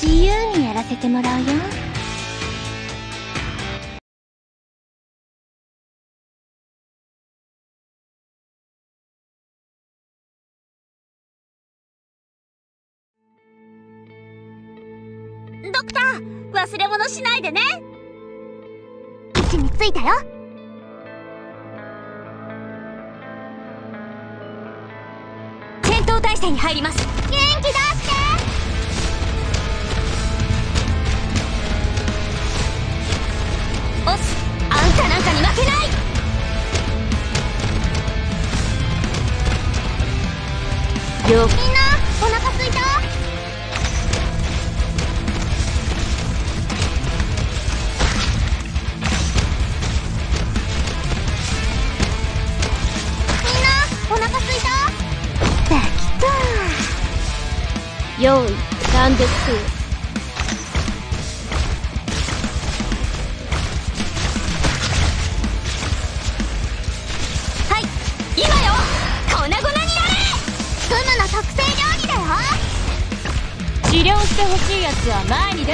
自由にやらせてもらうよ。 ドクター、忘れ物しないでね。 位置についたよ。 戦闘態勢に入ります。 元気出して。 オス、あんたなんかに負けない。 みんなお腹すいた？お腹すいた？できた。用意完璧。 はい、今よ。粉々になれ。 フムの特製料理だよ。 治療してほしいやつは前に出ろ。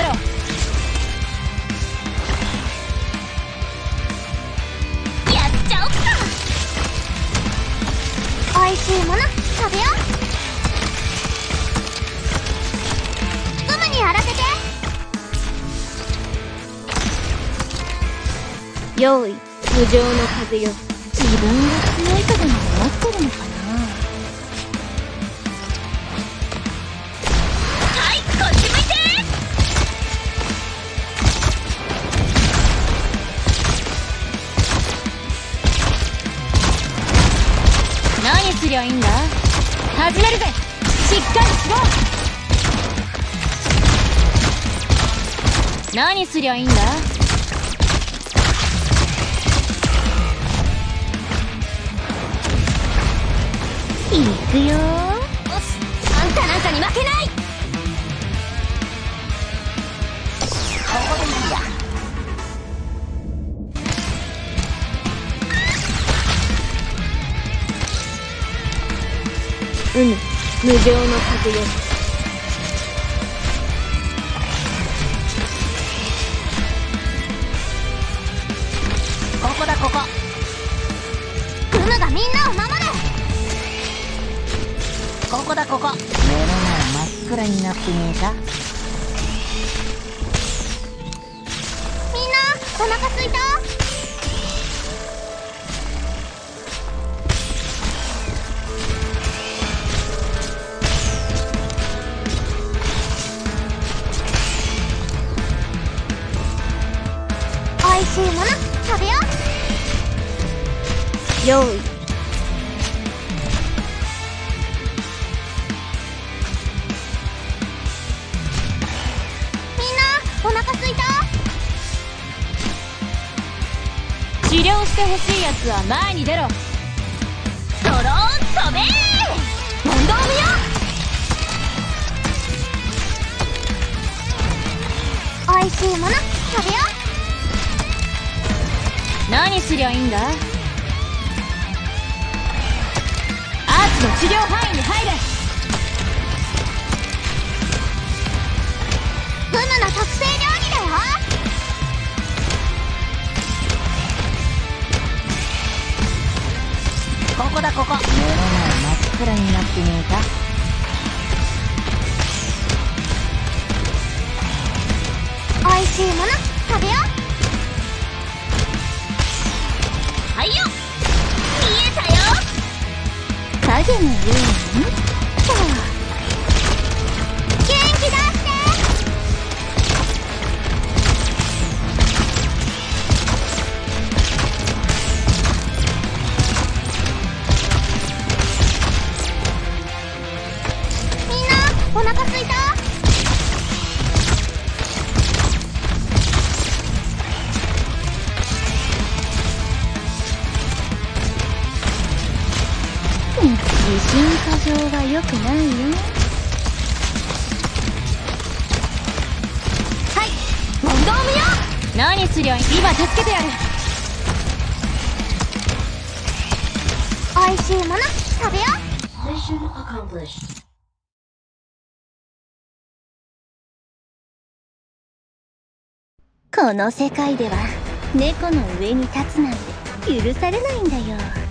やっちゃおっか。 おいしいもの食べよう。フムにやらせて。用意無情の風よ。自分が強いとでも思ってるのかな。 はい、こっち向いて。何すりゃいいんだ。始めるぜ。しっかりしろ。何すりゃいいんだ。 いくよ。 おす、あんたなんかに負けない。ここでいいんだ。 無情の風よ。 ここだここ。 フムがみんなを守る。 ここだここ。 目の前真っ暗になってねえか。 みんなお腹すいた？おいしいもの食べよう。用意お腹すいた？ 治療してほしいやつは前に出ろ。ドローン飛べー。問答無用。 おいしいもの食べよう。 何すりゃいいんだ。アーツの治療範囲に入れ。 フムの特製料理だよ。 ここだここ。 目の前真っ暗になってねえか。 おいしいもの食べよう。 はいよ、見えたよ。 影のようにさあ元気出して。みんなお腹すいた？自信過剰は良くないよ。 はい、問答無用。何すりゃいい。今助けてやる。 おいしいもの食べよう。 Mission accomplished. この世界では猫の上に立つなんて許されないんだよ。